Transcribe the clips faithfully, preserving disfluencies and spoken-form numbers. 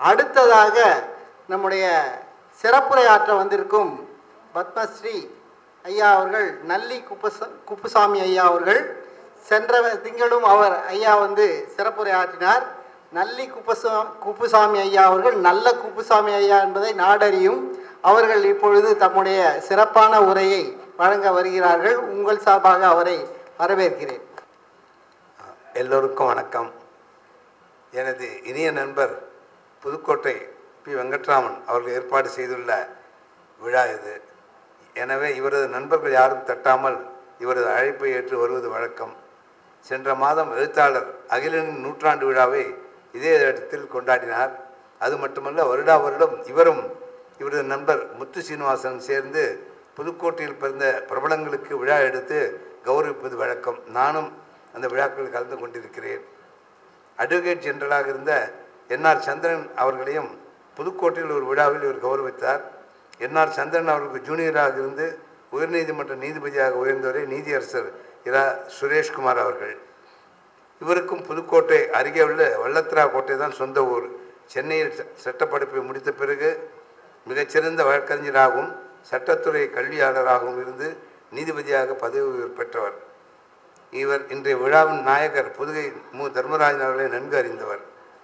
அடுத்ததாக நம்முடைய சிறப்புரையாற்ற வந்திருக்கும் பத்மஸ்ரீ ஐயா அவர்கள், நல்லி குப்புசா குப்புசாமி ஐயா அவர்கள். சென்ற திங்களும் அவர் ஐயா வந்து சிறப்புரையாற்றினார். நல்லி குப்புசா குப்புசாமி ஐயா அவர்கள் நல்ல குப்புசாமி ஐயா என்பதை நாடறியும். அவர்கள் இப்பொழுது தம்முடைய சிறப்பான உரையை வழங்க வருகிறார்கள். உங்கள் சார்பாக அவரை வரவேற்கிறேன். எல்லோருக்கும் வணக்கம். எனது இனிய நண்பர் புதுக்கோட்டை பி வெங்கட்ராமன் அவர்கள் ஏற்பாடு செய்துள்ள விழா இது. எனவே இவரது நண்பர்கள் யாரும் தட்டாமல் இவரது அழைப்பை ஏற்று வருவது வழக்கம். சென்ற மாதம் எழுத்தாளர் அகிலனின் நூற்றாண்டு விழாவை இதே இடத்தில் கொண்டாடினார். அது மட்டுமல்ல, வருடா வருடம் இவரும் இவரது நண்பர் முத்து சீனிவாசன் சேர்ந்து புதுக்கோட்டையில் பிறந்த பிரபலங்களுக்கு விழா எடுத்து கௌரவிப்பது வழக்கம். நானும் அந்த விழாக்களில் கலந்து கொண்டிருக்கிறேன். அட்வொகேட் ஜெனரலாக இருந்த என்ஆர் சந்திரன் அவர்களையும் புதுக்கோட்டையில் ஒரு விழாவில் இவர் கௌரவித்தார். என்ஆர் சந்திரன் அவர்களுக்கு ஜூனியராக இருந்து உயர்நீதிமன்ற நீதிபதியாக உயர்ந்தவரை நீதியரசர் இரா சுரேஷ்குமார் அவர்கள். இவருக்கும் புதுக்கோட்டை அருகே உள்ள வல்லத்ரா கோட்டை தான் சொந்த ஊர். சென்னையில் சட்டப்படிப்பை முடித்த பிறகு மிகச்சிறந்த வழக்கறிஞராகவும் சட்டத்துறை கல்வியாளராகவும் இருந்து நீதிபதியாக பதவி பெற்றவர். இவர் இன்றைய விழாவின் நாயகர் புதுகை மு தர்மராஜன் அவர்களை நன்கு அறிந்தவர்.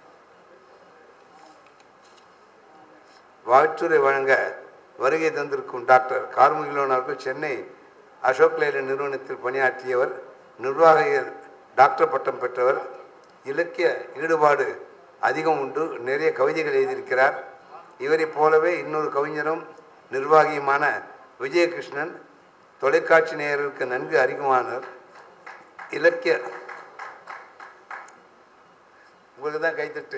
வாழ்த்துரை வழங்க வருகை தந்திருக்கும் டாக்டர் கார்முகிலோன் அவர்கள் சென்னை அசோக் லேலண்ட் நிறுவனத்தில் பணியாற்றியவர். நிர்வாகியர் டாக்டர் பட்டம் பெற்றவர். இலக்கிய ஈடுபாடு அதிகம் உண்டு. நிறைய கவிதைகள் எழுதியிருக்கிறார். இவரை போலவே இன்னொரு கவிஞரும் நிர்வாகியுமான விஜயகிருஷ்ணன் தொலைக்காட்சி நேயர்களுக்கு நன்கு அறிமுகமானவர். இலக்கிய உங்களுக்கு தான் கைத்தட்டு.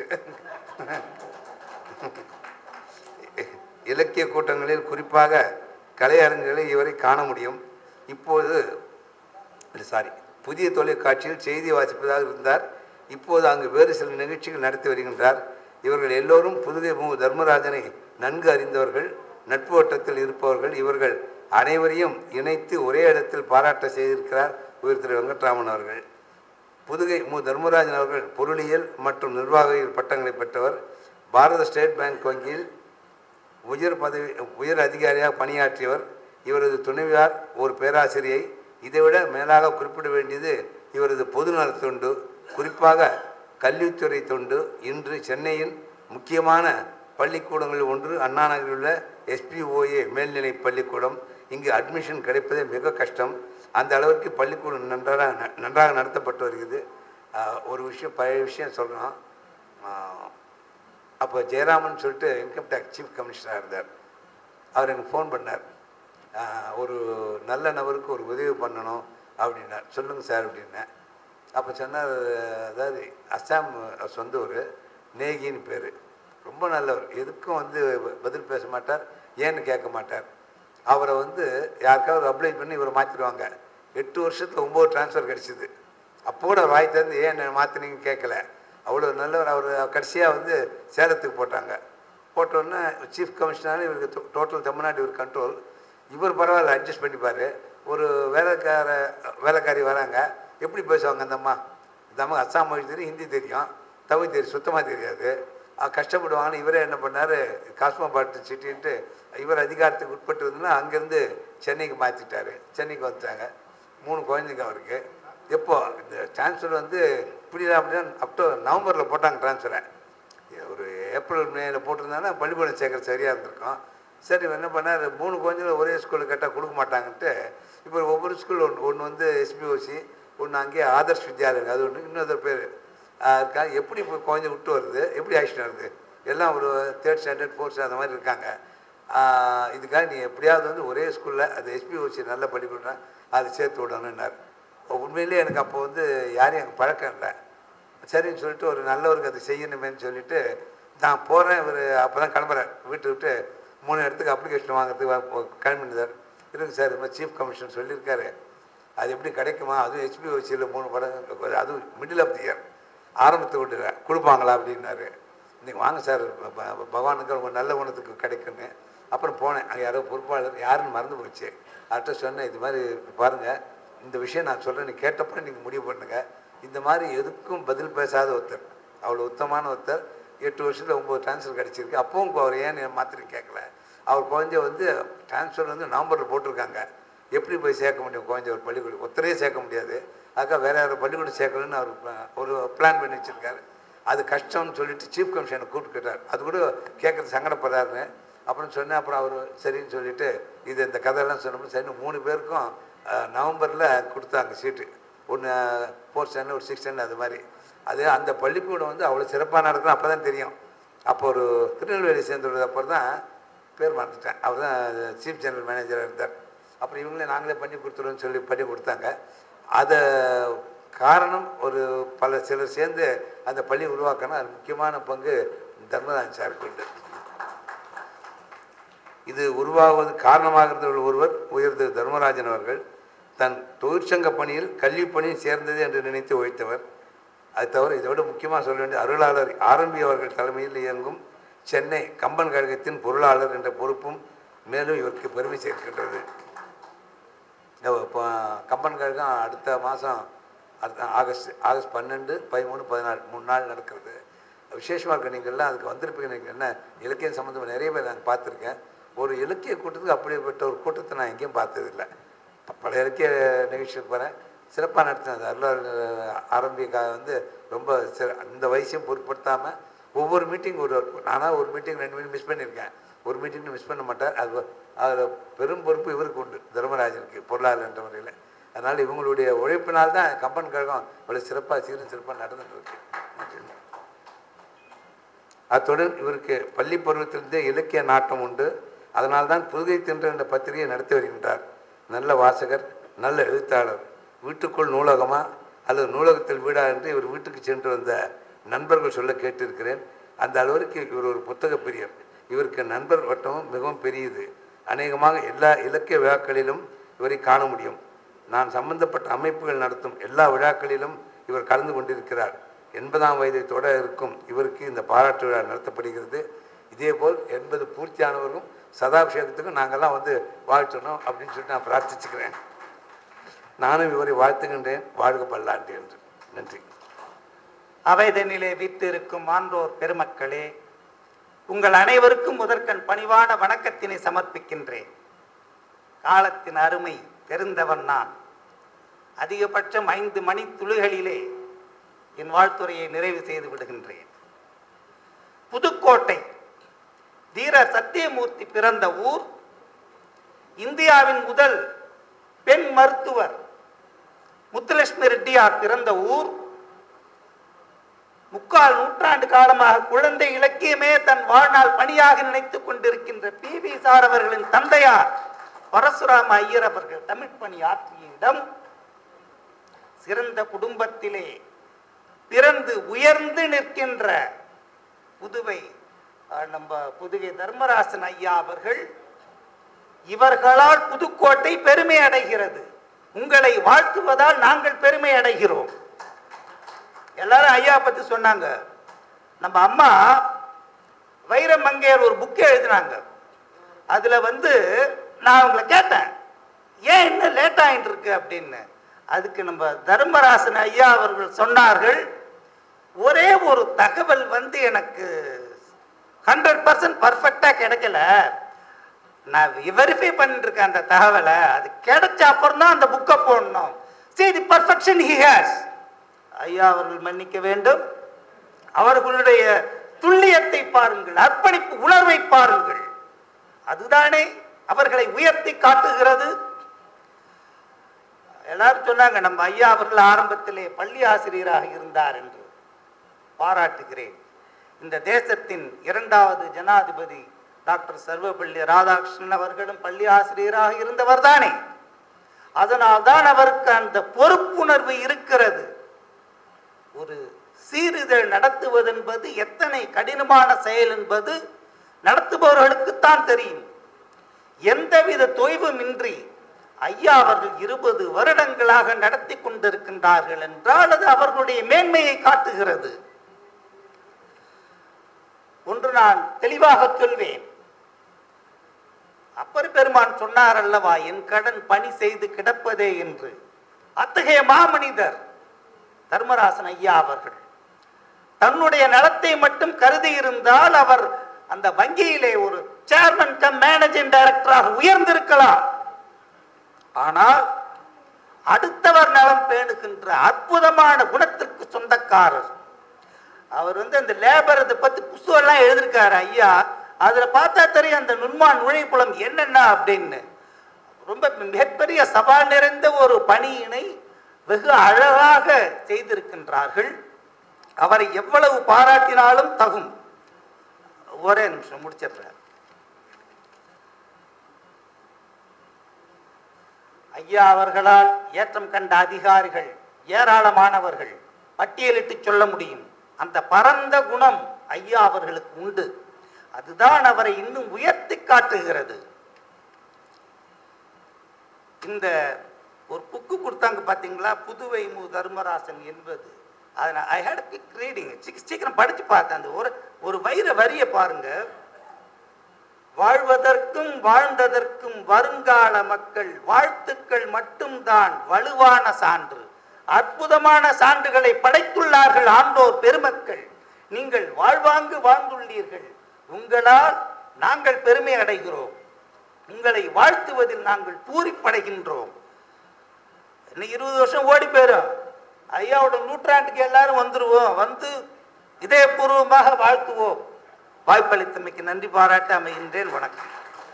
இலக்கிய கூட்டங்களில் குறிப்பாக கலையரங்குகளில் இவரை காண முடியும். இப்போது சாரி புதிய தொலைக்காட்சியில் செய்தி வாசிப்பதாக இருந்தார். இப்போது அங்கு வேறு சில நிகழ்ச்சிகள் நடத்தி வருகின்றார். இவர்கள் எல்லோரும் புதுகை மு தர்மராஜனை நன்கு அறிந்தவர்கள், நட்பு வட்டத்தில் இருப்பவர்கள். இவர்கள் அனைவரையும் இணைத்து ஒரே இடத்தில் பாராட்ட செய்திருக்கிறார் உயர் திரு வெங்கட்ராமன் அவர்கள். புதுகை மு தர்மராஜன் அவர்கள் பொருளியல் மற்றும் நிர்வாகியல் பட்டங்களை பெற்றவர். பாரத ஸ்டேட் பேங்க் வங்கியில் உயர் பதவி உயர் அதிகாரியாக பணியாற்றியவர். இவரது துணைவியார் ஒரு பேராசிரியை. இதைவிட மேலாக குறிப்பிட வேண்டியது இவரது பொதுநல தொண்டு, குறிப்பாக கல்வித்துறை தொண்டு. இன்று சென்னையின் முக்கியமான பள்ளிக்கூடங்களில் ஒன்று அண்ணா நகரில் உள்ள எஸ்பிஓஏ மேல்நிலை பள்ளிக்கூடம். இங்கு அட்மிஷன் கிடைப்பதே மிக கஷ்டம். அந்த அளவிற்கு பள்ளிக்கூடம் நன்றாக நன்றாக நடத்தப்பட்டு வருகிறது. ஒரு விஷயம் பழைய விஷயம் சொல்கிறோம். அப்போ ஜெயராமன் சொல்லிட்டு இன்கம் டேக்ஸ் சீஃப் கமிஷனராக இருந்தார். அவர் எனக்கு ஃபோன் பண்ணார். ஒரு நல்ல நபருக்கு ஒரு உதவி பண்ணணும் அப்படின்னார். சொல்லுங்கள் சார் அப்படின்னேன். அப்போ சொன்னார், அதாவது அஸ்ஸாம் சொந்த ஊர், நேகின்னு பேர். ரொம்ப நல்லவர். எதுக்கும் வந்து பதில் பேச மாட்டார், ஏன்னு கேட்க மாட்டார். அவரை வந்து யாருக்காவது அப்ளை பண்ணி இவரை மாற்றிடுவாங்க. எட்டு வருஷத்தில் ஒம்பது ட்ரான்ஸ்ஃபர் கிடச்சிது. அப்போ கூட வாய் தந்து ஏன் மாற்றினீங்க கேட்கல. அவ்வளோ நல்லவர். அவர் கடைசியாக வந்து சேலத்துக்கு போட்டாங்க. போட்டோன்னே சீஃப் கமிஷனர் இவருக்கு டோட்டல் தமிழ்நாடு இவர் கண்ட்ரோல். இவர் பரவாயில்ல, அட்ஜஸ்ட் பண்ணிப்பார். ஒரு வேலைக்கார வேலைக்காரி வராங்க, எப்படி பேசுவாங்க அந்த அம்மா? இந்த அம்மா அஸ்ஸாம் மொழி தெரியும், ஹிந்தி தெரியும், தமிழ் தெரியும், சுத்தமாக தெரியாது. கஷ்டப்படுவாங்கன்னு இவரே என்ன பண்ணார், காஸ்மோபாலிட்டன் சிட்டின்ட்டு இவர் அதிகாரத்துக்கு உட்பட்டு இருந்ததுன்னா அங்கேருந்து சென்னைக்கு மாற்றிட்டார். சென்னைக்கு வந்துட்டாங்க. மூணு குழந்தைங்க அவருக்கு. எப்போ இந்த ட்ரான்ஸ்ஃபர் வந்து இப்படிதான் அப்படின்னா அக்டோபர் நவம்பரில் போட்டாங்க ட்ரான்ஸ்ஃபரை. ஒரு ஏப்ரல் மேல போட்டிருந்தாங்கன்னா பள்ளிக்கூடம் சேர்க்குற சரியாக இருந்திருக்கும். சரி, என்ன பண்ணார், மூணு குழந்தைகள் ஒரே ஸ்கூலில் கேட்டால் கொடுக்க மாட்டாங்கன்ட்டு இப்போ ஒவ்வொரு ஸ்கூல் ஒன்று ஒன்று வந்து எஸ்பிஓசி, ஒன்று அங்கேயே ஆதர்ஷ் வித்யாலயம், அது ஒன்று, இன்னொரு பேர் இருக்கா. எப்படி இப்போ குழந்தை விட்டு வருது, எப்படி ஆக்ஷன் வருது, எல்லாம் ஒரு தேர்ட் ஸ்டாண்டர்ட் ஃபோர்த் ஸ்டாண்டர்ட் அந்த மாதிரி இருக்காங்க. இதுக்காக நீ எப்படியாவது வந்து ஒரே ஸ்கூலில் அது எஸ்பிஓசி நல்லா படிக்கிறேன் அதை சேர்த்து விடணுன்னார். உண்மையிலே எனக்கு அப்போ வந்து யாரையும் எனக்கு பழக்கம் இல்லை. சரின்னு சொல்லிட்டு ஒரு நல்லவருக்கு அதை செய்யணுமேன்னு சொல்லிவிட்டு நான் போகிறேன். இவர் அப்போ தான் கிளம்புறேன் வீட்டை விட்டு. மூணு இடத்துக்கு அப்ளிகேஷன் வாங்குறதுக்கு கிளம்பினார். இருங்க சார், இது மாதிரி சீஃப் கமிஷனர் சொல்லியிருக்காரு, அது எப்படி கிடைக்குமா, அதுவும் எஸ்பிஓசியில் மூணு படம், அதுவும் மிடில் ஆஃப் தி இயர் ஆரம்பத்தை விட்டு கொடுப்பாங்களா அப்படின்னாரு. இன்றைக்கி வாங்க சார், பகவானுக்கு உங்கள் நல்ல குணத்துக்கு கிடைக்குன்னு. அப்புறம் போனேன். அங்கே யாரோ பொறுப்பாளர் யாருன்னு மறந்து போச்சு. அவர்கிட்ட சொன்னேன், இது மாதிரி பாருங்கள், இந்த விஷயம் நான் சொல்கிறேன், நீ கேட்டப்போ நீங்கள் முடிவு பண்ணுங்கள். இந்த மாதிரி எதுக்கும் பதில் பேசாத ஒருத்தர், அவ்வளோ உத்தமான ஒருத்தர். எட்டு வருஷத்தில் ஒம்பது ட்ரான்ஸ்ஃபர் கிடச்சிருக்கு. அப்பவும் அவர் ஏன் மாத்திரம் கேட்கல. அவர் குழந்தைய வந்து ட்ரான்ஸ்ஃபர் வந்து நவம்பரில் போட்டிருக்காங்க. எப்படி போய் சேர்க்க முடியும் குழந்தைய ஒரு பள்ளிக்கூடம்? ஒத்தரையே சேர்க்க முடியாது. அதுக்காக வேறு யாரும் பள்ளிக்கூடம் சேர்க்கணும்னு அவர் ஒரு பிளான் பண்ணி வச்சுருக்காரு. அது கஷ்டம்னு சொல்லிட்டு சீஃப் கமிஷனை கூப்பிட்டுக்கிட்டார். அது கூட கேட்குறது சங்கடப்படுறாருன்னு அப்புறம் சொன்னேன். அப்புறம் அவர் சரின்னு சொல்லிவிட்டு இது இந்த கதையெல்லாம் சொன்னோம்னு சரின்னு மூணு பேருக்கும் நவம்பரில் கொடுத்தாங்க சீட்டு. ஒன்று ஃபோர்த் ஸ்டாண்டர்ட், ஒரு சிக்ஸ் ஸ்டாண்டர்ட், அது மாதிரி. அது அந்த பள்ளிக்கூடம் வந்து அவ்வளோ சிறப்பாக நடக்கும். அப்போ தான் தெரியும். அப்போ ஒரு திருநெல்வேலி சேர்ந்துள்ளது. அப்புறம் தான் பேர் மறந்துட்டேன். அவர் தான் சீஃப் ஜெனரல் மேனேஜராக இருந்தார். அப்புறம் இவங்களே நாங்களே பண்ணி கொடுத்துருவோன்னு சொல்லி பண்ணி கொடுத்தாங்க. அதை காரணம் ஒரு பல சிலர் சேர்ந்து அந்த பள்ளி உருவாக்கணும். அது முக்கியமான பங்கு தர்மராஜன் சாருக்கு உண்டு. இது உருவாகுவது காரணமாக இருந்தவர்கள் ஒருவர் உயர்ந்த தர்மராஜன் அவர்கள் தன் தொழிற்சங்க பணியில் கல்வி பணியில் சேர்ந்தது என்று நினைத்து உழைத்தவர். அது தவிர இதோடு முக்கியமாக சொல்ல வேண்டிய அருளாளர் ஆரம்பி அவர்கள் தலைமையில் இயங்கும் சென்னை கம்பன் கழகத்தின் பொருளாளர் என்ற பொறுப்பும் மேலும் இவருக்கு பெருமை சேர்க்கின்றது. இப்போ கம்பன் கழகம் அடுத்த மாதம் அடுத்த ஆகஸ்ட் ஆகஸ்ட் பன்னெண்டு பதிமூணு பதினாலு மூணு நாள் நடக்கிறது. விசேஷமாக இருக்க நீங்கள்லாம் அதுக்கு வந்திருப்பீங்க. நீங்கள் என்ன இலக்கியம் சம்மந்தமாக நிறைய பேர் நான் பார்த்துருக்கேன். ஒரு இலக்கிய கூட்டத்துக்கு அப்படிப்பட்ட ஒரு கூட்டத்தை நான் எங்கேயும் பார்த்ததில்லை. பல இலக்கிய நிகழ்ச்சிக்கு போகிறேன், சிறப்பாக நடத்தினது. அருளாளர் ஆரம்பிக்காக வந்து ரொம்ப சிற அந்த வயசையும் பொருட்படுத்தாமல் ஒவ்வொரு மீட்டிங் ஒரு நானாக ஒரு மீட்டிங் ரெண்டு மீட்டிங் மிஸ் பண்ணியிருக்கேன். ஒரு மீட்டிங் மிஸ் பண்ண மாட்டார். அது அதில் பெரும் பொறுப்பு இவருக்கு உண்டு, தர்மராஜனுக்கு, பொருளாளர் என்ற முறையில். அதனால் இவங்களுடைய உழைப்பினால்தான் கம்பன் கழகம் இவ்வளோ சிறப்பாக சீரும் சிறப்பாக நடந்துட்டு இருக்கு. அத்துடன் இவருக்கு பள்ளி பருவத்திலிருந்தே இலக்கிய நாட்டம் உண்டு. அதனால்தான் புதுகை தின்ற என்ற பத்திரிகையை நடத்தி வருகின்றார். நல்ல வாசகர், நல்ல எழுத்தாளர். வீட்டுக்குள் நூலகமா அல்லது நூலகத்தில் வீடா என்று இவர் வீட்டுக்கு சென்று வந்த நண்பர்கள் சொல்ல கேட்டிருக்கிறேன். அந்த அளவிற்கு இவர் ஒரு புத்தக பிரியர். இவருக்கு நண்பர் வட்டமும் மிகவும் பெரியது. அநேகமாக எல்லா இலக்கிய விழாக்களிலும் இவரை காண முடியும். நான் சம்பந்தப்பட்ட அமைப்புகள் நடத்தும் எல்லா விழாக்களிலும் இவர் கலந்து கொண்டிருக்கிறார். எண்பதாம் வயதை தொட இருக்கும் இவருக்கு இந்த பாராட்டு விழா நடத்தப்படுகிறது. இதேபோல் எண்பது பூர்த்தியானவர்களும் சதாபிஷேகத்துக்கும் நாங்கள்லாம் வந்து வாழ்த்தணும் அப்படின்னு சொல்லிட்டு நான் பிரார்த்திச்சுக்கிறேன். நானும் இவரை வாழ்த்துகின்றேன். வாழ்க பல்லாண்டு என்று. நன்றி. அவைதனிலே வீற்றிருக்கும் ஆன்றோர் பெருமக்களே, உங்கள் அனைவருக்கும் முதற்கண் பணிவான வணக்கத்தினை சமர்ப்பிக்கின்றேன். காலத்தின் அருமை தெரிந்தவன் நான். அதிகபட்சம் ஐந்து மணி துளிகளிலே என் வாழ்த்துறையை நிறைவு செய்து விடுகின்றேன். புதுக்கோட்டை தீர சத்தியமூர்த்தி பிறந்த ஊர். இந்தியாவின் முதல் பெண் மருத்துவர் முத்துலட்சுமி ரெட்டியார் பிறந்த ஊர். முக்கால் நூற்றாண்டு காலமாக குழந்தை இலக்கியமே தன் வாழ்நாள் பணியாக நினைத்துக் கொண்டிருக்கின்ற பி வி சார் அவர்களின் தந்தையார் பரசுராம ஐயர் அவர்கள் தமிழ் பணி ஆற்றிய இடம். சிறந்த குடும்பத்திலே பிறந்து உயர்ந்து நிற்கின்ற புதுவை நம்ம புதுகை தர்மராசன் ஐயா அவர்கள். இவர்களால் புதுக்கோட்டை பெருமை அடைகிறது. உங்களை வாழ்த்துவதால் நாங்கள் பெருமை அடைகிறோம். எல்லாரும் ஐயா பத்தி சொன்னாங்க. நம்ம அம்மா வைரமங்கையர் ஒரு புக்கை எழுதினாங்க. அதுல வந்து நான் அவங்களை கேட்டேன், ஏன் இன்னும் லேட் ஆகிட்டு இருக்கு அப்படின்னு. அதுக்கு நம்ம தர்மராசன் ஐயா அவர்கள் சொன்னார்கள், ஒரே ஒரு தகவல் வந்து எனக்கு ஹண்ட்ரட் பர்சன்ட் பர்ஃபெக்டா கிடைக்கல, நான் வெரிஃபை பண்ணிட்டு இருக்கேன் அந்த தகவலை, அது கிடைச்ச அப்புறம் தான் அந்த புக்கை போடணும். See the perfection he has. ஐயா அவர்கள் மன்னிக்க வேண்டும். அவர்களுடைய துல்லியத்தை பாருங்கள், அர்ப்பணிப்பு உணர்வை பாருங்கள். அதுதானே அவர்களை உயர்த்தி காட்டுகிறது. எல்லாரும் சொன்னாங்க நம்ம ஐயா அவர்கள் ஆரம்பத்திலே பள்ளி ஆசிரியராக இருந்தார் என்று. பாராட்டுகிறேன். இந்த தேசத்தின் இரண்டாவது ஜனாதிபதி டாக்டர் சர்வபள்ளி ராதாகிருஷ்ணன் அவர்களும் பள்ளி ஆசிரியராக இருந்தவர் தானே. அதனால்தான் அவருக்கு அந்த பொறுப்புணர்வு இருக்கிறது. ஒரு சீரிதழ் நடத்துவது என்பது எத்தனை கடினமான செயல் என்பது நடத்துபவர்களுக்குத்தான் தெரியும். எந்தவித தொய்வுமின்றி ஐயா அவர்கள் இருபது வருடங்களாக நடத்தி கொண்டிருக்கின்றார்கள் என்றால் அது அவர்களுடைய மேன்மையை காட்டுகிறது. ஒன்று நான் தெளிவாக சொல்வேன். அப்பர் பெருமான் சொன்னார் அல்லவா, என் கடன் பணி செய்து கிடப்பதே என்று. அத்தகைய மாமனிதர் தர்மராசன் ஐயா அவர்கள். தன்னுடைய நலத்தை மட்டும் கருதி இருந்தால் அவர் அந்த வங்கியிலே ஒரு சேர்மன் கம் மேனேஜிங் டைரக்டராக உயர்ந்திருக்கலாம். ஆனால் அடுத்தவர் நலம் பேணுகின்ற அற்புதமான குணத்திற்கு சொந்தக்காரர். அவர் வந்து அந்த லேபர் இதை பத்தி புஸ்தகம் எழுதியிருக்காரு ஐயா. அதுல பார்த்தா தெரியும் அந்த நுண்மான் நுழைப்புலம் என்னென்ன அப்படின்னு. ரொம்ப மிகப்பெரிய சவால் நிறைந்த ஒரு பணியினை வெகு அழகாக செய்திருக்கின்றார்கள். அவரை எவ்வளவு பாராட்டினாலும் தகும். ஒரே நிமிஷம் முடிச்சிடுறார். ஐயா அவர்களால் ஏற்றம் கண்ட அதிகாரிகள் ஏராளமானவர்கள், பட்டியலிட்டு சொல்ல முடியும். அந்த பரந்த குணம் ஐயா அவர்களுக்கு உண்டு. அதுதான் அவரை இன்னும் உயர்த்தி காட்டுகிறது. இந்த ஒரு புக்கு கொடுத்தாங்க பார்த்தீங்களா, புதுவை மு தர்மராசன் என்பது. அதை ஐ ஹேட் குவிக் ரீடிங், சீக்கிரம் படிச்சு பார்த்தேன். அந்த ஒரு ஒரு வைர வரிய பாருங்க. வாழ்வதற்கும் வாழ்ந்ததற்கும் வருங்கால மக்கள் வாழ்த்துக்கள் மட்டும்தான் வலுவான சான்று. அற்புதமான சான்றுகளை படைத்துள்ளார்கள் ஆண்டோர் பெருமக்கள். நீங்கள் வாழ்வாங்கு வாழ்ந்துள்ளீர்கள். உங்களால் நாங்கள் பெருமை அடைகிறோம். உங்களை வாழ்த்துவதில் நாங்கள் பூரிப்படைகின்றோம். இன்னும் இருபது வருஷம் ஓடி போயிடும். ஐயாவோட நூற்றாண்டுக்கு எல்லாரும் வந்துருவோம். வந்து இதயபூர்வமாக வாழ்த்துவோம். வாய்ப்பளித்தமைக்கு நன்றி பாராட்ட அமைகின்றேன். வணக்கம்.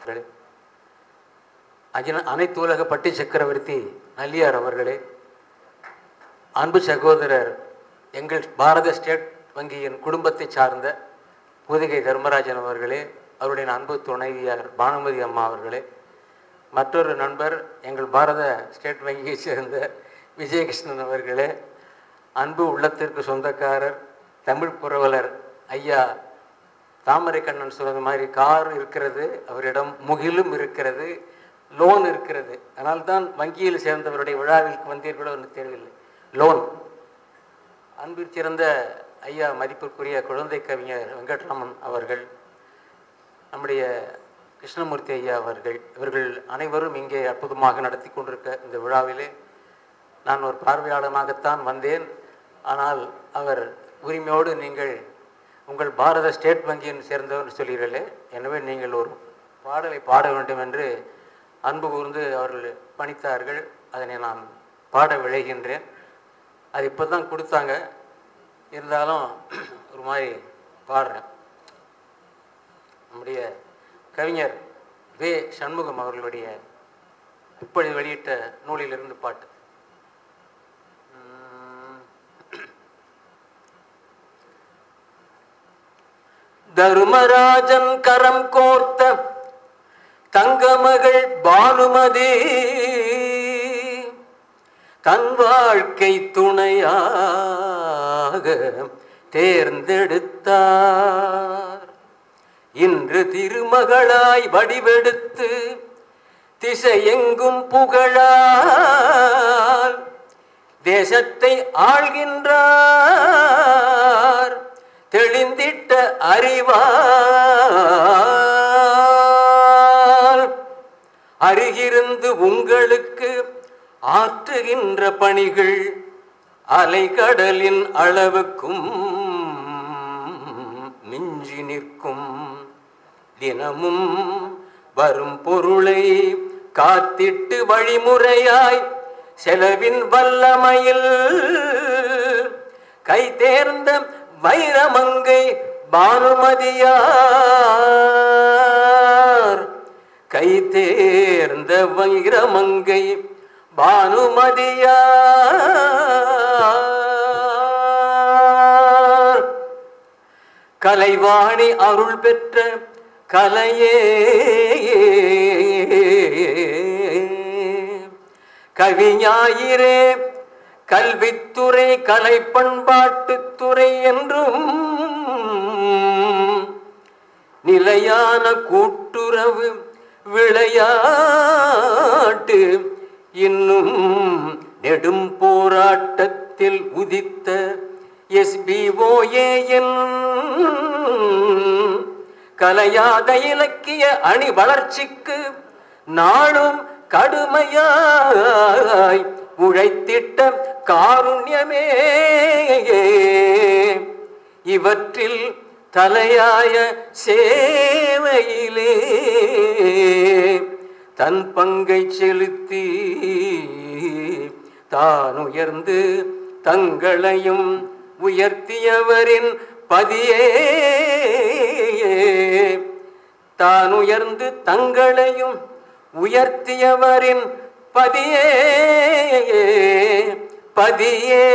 அனைத்து உலக பட்டி சக்கரவர்த்தி நல்லியார் அவர்களே, அன்பு சகோதரர் எங்கள் பாரத ஸ்டேட் வங்கியின் குடும்பத்தை சார்ந்த புதுகை தர்மராஜன் அவர்களே, அவருடைய அன்பு துணைவியார் பானுமதி அம்மா அவர்களே, மற்றொரு நண்பர் எங்கள் பாரத ஸ்டேட் வங்கியை சேர்ந்த விஜயகிருஷ்ணன் அவர்களே, அன்பு உள்ளத்திற்கு சொந்தக்காரர் தமிழ் புரவலர் ஐயா தாமரை கண்ணன் சொல்வது மாதிரி கார் இருக்கிறது, அவரிடம் முகிலும் இருக்கிறது, லோன் இருக்கிறது. அதனால்தான் வங்கியில் சேர்ந்தவருடைய விழாவிற்கு வந்தீர்களோ என்று தெரியவில்லை. லோன். அன்பில் சிறந்த ஐயா மதிப்பிற்குரிய குழந்தை கவிஞர் வெங்கட்ராமன் அவர்கள், நம்முடைய கிருஷ்ணமூர்த்தி ஐயா அவர்கள், இவர்கள் அனைவரும் இங்கே அற்புதமாக நடத்தி கொண்டிருக்க இந்த விழாவிலே நான் ஒரு பார்வையாளனாகத்தான் வந்தேன். ஆனால் அவர் உரிமையோடு நீங்கள் உங்கள் பாரத ஸ்டேட் வங்கியின் சேர்ந்தவர் சொல்கிறீர்களே, எனவே நீங்கள் ஒரு பாடலை பாட வேண்டும் என்று அன்பு கூர்ந்து அவர்கள் பணித்தார்கள். அதனை நான் பாட விளைகின்றேன். அது இப்போ தான் கொடுத்தாங்க, இருந்தாலும் ஒரு மாதிரி பாடுறேன். நம்முடைய கவிஞர் வே சண்முகம் அவர்களுடைய இப்பொழுது வெளியிட்ட நூலிலிருந்து பாட்டு. தர்மராஜன் கரம் கோர்த்த தங்கமகள் பானுமதி தன் வாழ்க்கை துணையாக தேர்ந்தெடுத்தார். இன்று திருமகளாய் வடிவெடுத்து திசையெங்கும் புகழால் தேசத்தை ஆள்கின்றார். தெளிந்திட்ட அறிவால் அருகிருந்து உங்களுக்கு ஆற்றுகின்ற பணிகள் அலைகடலின் அளவுக்கும் மிஞ்சி நிற்கும். தினமும் வரும் பொருளை காத்திட்டு வழிமுறையாய் செலவின் வல்லமையில் கை தேர்ந்த வைரமங்கை பானுமதியார். கை தேர்ந்த வைரமங்கை பானுமதியார். கலைவாணி அருள் பெற்ற கலையே கவிஞாயிரே கல்வித்துறை கலை பண்பாட்டுத்துறை என்றும் நிலையான கூட்டுறவு விளையாட்டு இன்னும் நெடும் போராட்டத்தில் உதித்த எஸ்பிஓஏஎன் கலையாத இலக்கிய அணி வளர்ச்சிக்கு நாளும் கடுமையாய் உழைத்திட்ட காருண்யமே இவற்றில் தலையாய சேவையிலே தன் பங்கை செலுத்தி தான் உயர்ந்து தங்களையும் உயர்த்தியவரின் பதியே தான் உயர்ந்து தங்களையும் உயர்த்தியவரின் பதியே பதியே.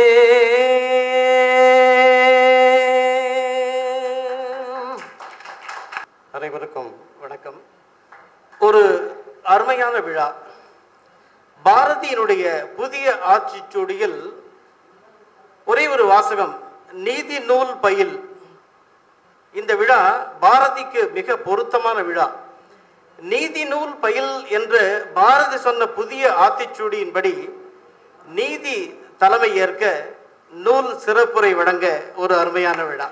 அனைவருக்கும் வணக்கம். ஒரு அருமையான விழா. பாரதியினுடைய புதிய ஆட்சிச்சூடியில் ஒரே ஒரு வாசகம், நீதி நூல் பயில். இந்த விழா பாரதிக்கு மிக பொருத்தமான விழா. நீதி நூல் பயில் என்று பாரதி சொன்ன புதிய ஆத்திச்சூடியின்படி நீதி தலைமை ஏற்க நூல் சிறப்புரை வழங்க ஒரு அருமையான விழா.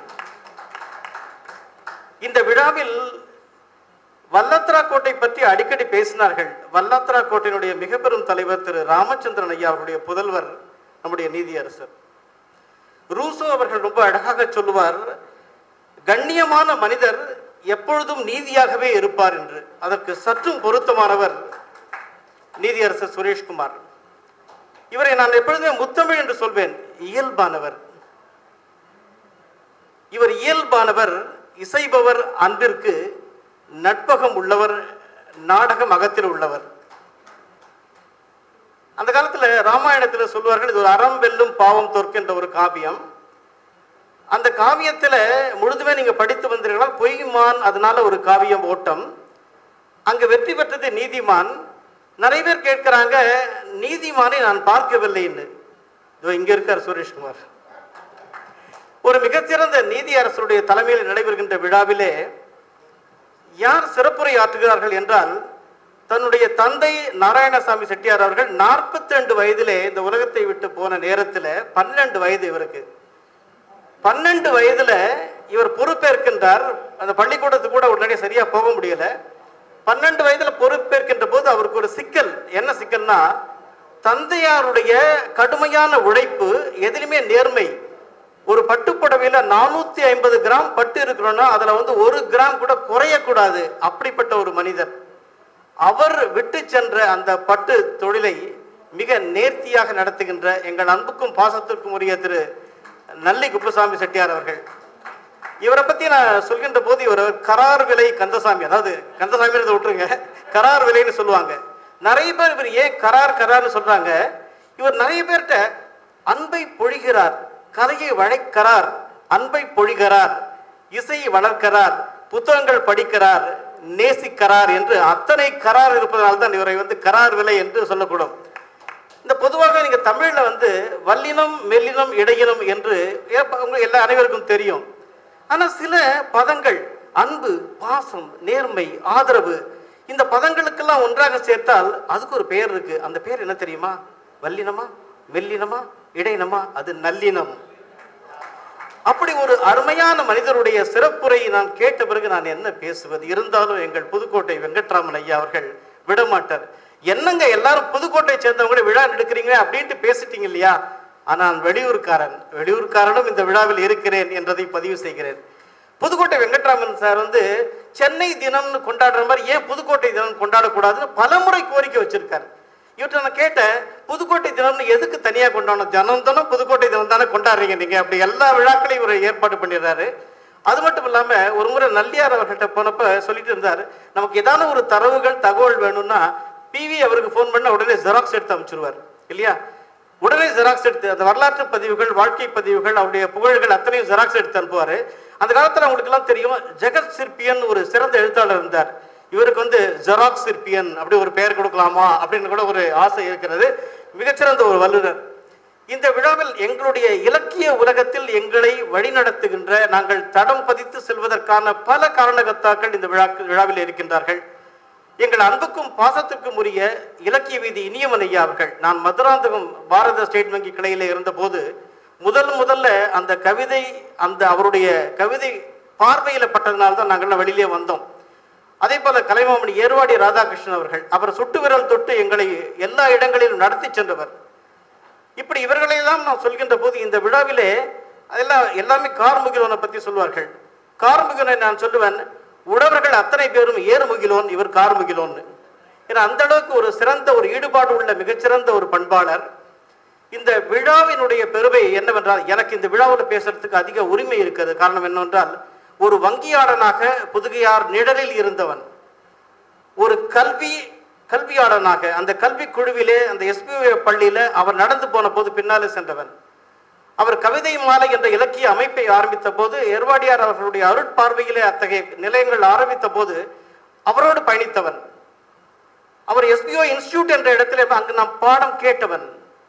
இந்த விழாவில் வல்லத்ரா கோட்டை பற்றி அடிக்கடி பேசினார்கள். வல்லத்ரா கோட்டையினுடைய மிக பெரும் தலைவர் திரு ராமச்சந்திரன் ஐயா அவருடைய புதல்வர் நம்முடைய நீதியரசர். ரூசோ அவர்கள் ரொம்ப அழகாக சொல்லுவார், கண்ணியமான மனிதர் எப்பொழுதும் நீதியாகவே இருப்பார் என்று. அதற்கு சற்றும் பொருத்தமானவர் நீதியரசர் சுரேஷ்குமார். இவரை நான் எப்பொழுதுமே முத்தமிழ் என்று சொல்வேன். இயல்பானவர். இவர் இயல்பானவர், இசைபவர், அன்பிற்கு நட்பகம் உள்ளவர், நாடகம் அகத்தில் உள்ளவர். அந்த காலத்துல ராமாயணத்தில் சொல்வார்கள், இது ஒரு அறம் வெல்லும் பாவம் தோற்கின்ற ஒரு காவியம். அந்த காவியத்துல முழுதுமே நீங்க படித்து வந்தீர்களால் பொய்மான், அதனால ஒரு காவியம் ஓட்டம். அங்க வெற்றி பெற்றது நீதிமான். நிறைய பேர் கேட்கிறாங்க, நீதிமானை நான் பார்க்கவில்லைன்னு. இங்க இருக்கார் சுரேஷ்குமார். ஒரு மிகச்சிறந்த நீதி அரசருடைய தலைமையில் நடைபெறுகின்ற விழாவிலே யார் சிறப்புரை ஆற்றுகிறார்கள் என்றால், தன்னுடைய தந்தை நாராயணசாமி செட்டியார் அவர்கள் நாற்பத்தி ரெண்டு வயதிலே இந்த உலகத்தை விட்டு போன நேரத்தில், பன்னெண்டு வயது இவருக்கு, பன்னெண்டு வயதுல இவர் பொறுப்பேற்கின்றார். அந்த பள்ளிக்கூடத்துக்கு கூட உடனே சரியா போக முடியல. பன்னெண்டு வயதுல பொறுப்பேற்கின்ற போது அவருக்கு ஒரு சிக்கல். என்ன சிக்கல்னா, தந்தையாருடைய கடுமையான உழைப்பு, எதிலுமே நேர்மை. ஒரு பட்டுப்புடவையில நானூத்தி ஐம்பது கிராம் பட்டு இருக்கிறோம்னா அதுல வந்து ஒரு கிராம் கூட குறையக்கூடாது. அப்படிப்பட்ட ஒரு மனிதர். அவர் விட்டு சென்ற அந்த பட்டு தொழிலை மிக நேர்த்தியாக நடத்துகின்ற எங்கள் அன்புக்கும் பாசத்திற்கும் உரிய திரு நல்லி குப்புசாமி செட்டியார் அவர்கள். இவரை பத்தி நான் சொல்கின்ற போது இவர் கரார் விலை கந்தசாமி, அதாவது கந்தசாமி விட்டுருங்க, கரார் விலைன்னு சொல்லுவாங்க. நிறைய பேர் இவர் ஏன் கரார் கரார்னு சொல்றாங்க, இவர் நிறைய பேர்கிட்ட அன்பை பொழிகிறார், கலையை வளைக்கிறார், அன்பை பொழிகிறார், இசையை வளர்க்கிறார், புத்தகங்கள் படிக்கிறார், நேசிக்கிறார் என்று அத்தனை கரார் இருப்பதனால்தான் இவரை வந்து கரார் விலை என்று சொல்லக்கூடும். இந்த பொதுவாக நீங்க தமிழ்ல வந்து வல்லினம், மெல்லினம், இடையினம் என்று எல்லா அனைவருக்கும் தெரியும். ஆனா சில பதங்கள், அன்பு, பாசம், நேர்மை, ஆதரவு, இந்த பதங்களுக்கெல்லாம் ஒன்றாக சேர்த்தால் அதுக்கு ஒரு பெயர் இருக்கு. அந்த பெயர் என்ன தெரியுமா? வல்லினமா, மெல்லினமா, இடையினமா, அது நல்லினம். அப்படி ஒரு அருமையான மனிதருடைய சிறப்புரை நான் கேட்ட பிறகு நான் என்ன பேசுவது? இருந்தாலும் எங்கள் புதுக்கோட்டை வெங்கட்ராமன் ஐயா அவர்கள் விடமாட்டார். என்னங்க எல்லாரும் புதுக்கோட்டை சேர்ந்தவங்க விழா எடுக்கிறீங்க அப்படின்ட்டு பேசிட்டீங்க இல்லையா? ஆனால் வெளியூர்காரன், வெளியூர்காரனும் இந்த விழாவில் இருக்கிறேன் என்றதை பதிவு செய்கிறேன். புதுக்கோட்டை வெங்கட்ராமன் சார் வந்து சென்னை தினம்னு கொண்டாடுற மாதிரி ஏன் புதுக்கோட்டை தினம் கொண்டாடக்கூடாதுன்னு பலமுறை கோரிக்கை வச்சிருக்காரு. இவற்றை நான் கேட்டேன், புதுக்கோட்டை தினம்னு எதுக்கு தனியா கொண்டாடணும்? தினம் தினம் புதுக்கோட்டை தினம் தானே கொண்டாடுறீங்க நீங்க. அப்படி எல்லா விழாக்களையும் இவர் ஏற்பாடு பண்ணிடுறாரு. அது மட்டும் இல்லாம ஒரு முறை நல்லியார் அவர்கிட்ட போனப்ப சொல்லிட்டு இருந்தார், நமக்கு ஏதாவது ஒரு தரவுகள் தகவல் வேணும்னா பிவி அவருக்கு போன் பண்ண உடனே ஜெராக்ஸ் எடுத்து அமைச்சிருவார் இல்லையா? உடனே ஜெராக்ஸ் எடுத்து அந்த வரலாற்று பதிவுகள், வாழ்க்கை பதிவுகள், அவருடைய புகழ்கள் அத்தனையும் ஜெராக்ஸ் எடுத்து அனுப்புவார். அந்த காலத்தில் அவங்களுக்கு எல்லாம் தெரியும், ஜெகத் சிற்பியன் ஒரு சிறந்த எழுத்தாளர் இருந்தார். இவருக்கு வந்து ஜெராக்ஸ் சிற்பியன் அப்படி ஒரு பெயர் கொடுக்கலாமா அப்படின்னு கூட ஒரு ஆசை இருக்கிறது. மிகச்சிறந்த ஒரு வல்லுநர். இந்த விழாவில் எங்களுடைய இலக்கிய உலகத்தில் எங்களை வழிநடத்துகின்ற, நாங்கள் தடம் பதித்து செல்வதற்கான பல காரணகர்த்தாக்கள் இந்த விழா விழாவில் இருக்கின்றார்கள். எங்கள் அன்புக்கும் பாசத்திற்கும் உரிய இலக்கிய வீதி இனியமன் ஐயா அவர்கள், நான் மதுராந்தகம் பாரத ஸ்டேட் வங்கி கிளையில இருந்த போது முதல் முதல்ல அந்த கவிதை, அந்த அவருடைய கவிதை பார்வையில பட்டதுனால்தான் நாங்கள் வெளியிலே வந்தோம். அதே போல கலைமாமணி ஏர்வாடி ராதாகிருஷ்ணன் அவர்கள், அவர் சுட்டு விரல் தொட்டு எங்களை எல்லா இடங்களிலும் நடத்தி சென்றவர். இப்படி இவர்களையெல்லாம் நான் சொல்கின்ற போது இந்த விழாவிலே அதெல்லாம் எல்லாமே கார்முகிலோனை பற்றி சொல்வார்கள். கார்முகிலோனை நான் சொல்லுவேன், உழவர்கள் அத்தனை பேரும் ஏறுமுகிலோன், இவர் கார்முகிலோன்னு. ஏன்னா அந்த அளவுக்கு ஒரு சிறந்த ஒரு ஈடுபாடு உள்ள மிகச்சிறந்த ஒரு பண்பாளர். இந்த விழாவினுடைய பெருமை என்னவென்றால், எனக்கு இந்த விழாவில் பேசுறதுக்கு அதிக உரிமை இருக்கிறது. காரணம் என்னவென்றால், ஒரு வங்கியாளனாக புதுகையார் நிழலில் இருந்தவன், ஒரு கல்வி கல்வியாளனாக அந்த கல்வி குழுவிலே அந்த எஸ்பிஓ பள்ளியில அவர் நடந்து போன போது பின்னாலே சென்றவன். அவர் கவிதை மாலை என்ற இலக்கிய அமைப்பை ஆரம்பித்த போது எர்வாடியார் அவர்களுடைய அருட்பார்வையிலே அத்தகைய நிலையங்கள் ஆரம்பித்த போது அவரோடு பயணித்தவன். அவர் எஸ்பிஓ இன்ஸ்டிடியூட் என்ற இடத்துல அங்கு நாம் பாடம் கேட்டவன்.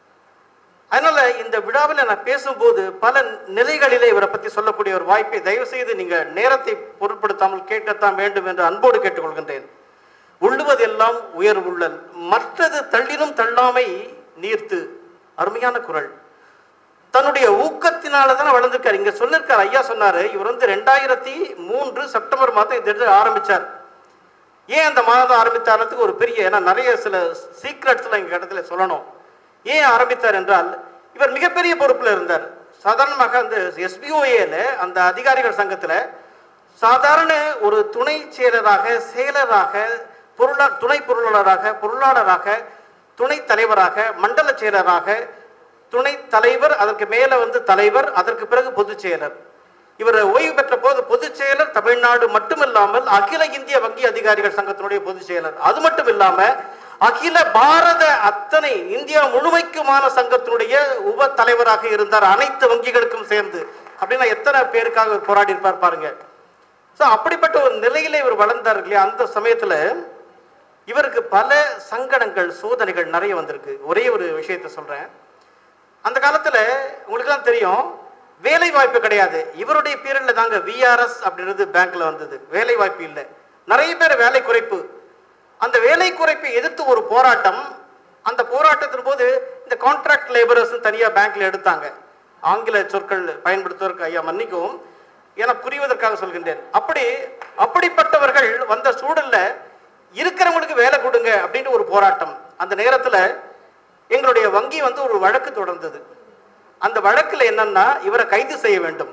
அதனால இந்த விழாவில் நான் பேசும்போது பல நிலைகளிலே இவரை பற்றி சொல்லக்கூடிய ஒரு வாய்ப்பை தயவு செய்து நீங்க நேரத்தை பொருட்படுத்தாமல் கேட்கத்தான் வேண்டும் என்று அன்போடு கேட்டுக்கொள்கின்றேன். உள்ளுவதெல்லாம் உயர் உள்ளல், மற்றது தள்ளினும் தள்ளாமை நீர்த்து. அருமையான குரல். தன்னுடைய ஊக்கத்தினால தான் வளர்ந்திருக்காரு. இங்க சொல்லிருக்காரு, ஐயா சொன்னாரு, இவர் வந்து ரெண்டாயிரத்தி மூன்று செப்டம்பர் மாதம் இந்த ஆரம்பிச்சார். ஏன் அந்த மாதம் ஆரம்பித்தாரத்துக்கு ஒரு பெரிய, ஏன்னா நிறைய சில சீக்ரெட்ஸ்லாம் எங்க இடத்துல சொல்லணும். ஏன் ஆரம்பித்தார் என்றால், இவர் மிகப்பெரிய பொறுப்பில் இருந்தார். சாதாரணமாக அந்த எஸ்பிஓஏல அந்த அதிகாரிகள் சங்கத்தில் சாதாரண ஒரு துணை செயலராக, செயலராக, பொருளா துணை பொருளாளராக, பொருளாளராக, துணை தலைவராக, மண்டல செயலராக, துணை தலைவர், அதற்கு மேலே வந்து தலைவர், அதற்கு பிறகு பொதுச் செயலர். இவர் ஓய்வு பெற்ற போது பொதுச் செயலர் தமிழ்நாடு மட்டுமில்லாமல் அகில இந்திய வங்கி அதிகாரிகள் சங்கத்தினுடைய பொதுச் செயலர். அது மட்டும் இல்லாம அகில பாரத அத்தனை இந்தியா முழுமைக்குமான சங்கத்தினுடைய உப தலைவராக இருந்தார், அனைத்து வங்கிகளுக்கும் சேர்ந்து. அப்படின்னா எத்தனை பேருக்காக போராடி இருப்பார் பாருங்க. ஸோ அப்படிப்பட்ட ஒரு நிலையில இவர் வளர்ந்தார் இல்லையா. அந்த சமயத்துல இவருக்கு பல சங்கடங்கள், சோதனைகள் நிறைய வந்திருக்கு. ஒரே ஒரு விஷயத்த சொல்றேன். அந்த காலத்துல உங்களுக்கு தான் தெரியும், வேலை வாய்ப்பு கிடையாது. இவருடைய பீரியட்ல தாங்க விஆர்எஸ் அப்படின்றது பேங்க்ல வந்தது. வேலை வாய்ப்பு இல்லை, நிறைய பேர் வேலை குறைப்பு. அந்த வேலை குறைப்பை எதிர்த்து ஒரு போராட்டம். அந்த போராட்டத்தின் போது இந்த கான்ட்ராக்ட் லேபரர்ஸ் தனியா பேங்க்ல எடுத்தாங்க. ஆங்கில சொற்கள் பயன்படுத்துவதற்கு ஐயா மன்னிக்கவும், என புரிவதற்காக சொல்கின்றேன். அப்படி அப்படிப்பட்டவர்கள் வந்த சூழல்ல இருக்கிறவங்களுக்கு வேலை கொடுங்க அப்படின்னு ஒரு போராட்டம். அந்த நேரத்துல எங்களுடைய வங்கி வந்து ஒரு வழக்கு தொடர்ந்தது. அந்த வழக்குல என்னன்னா, இவரை கைது செய்ய வேண்டும்,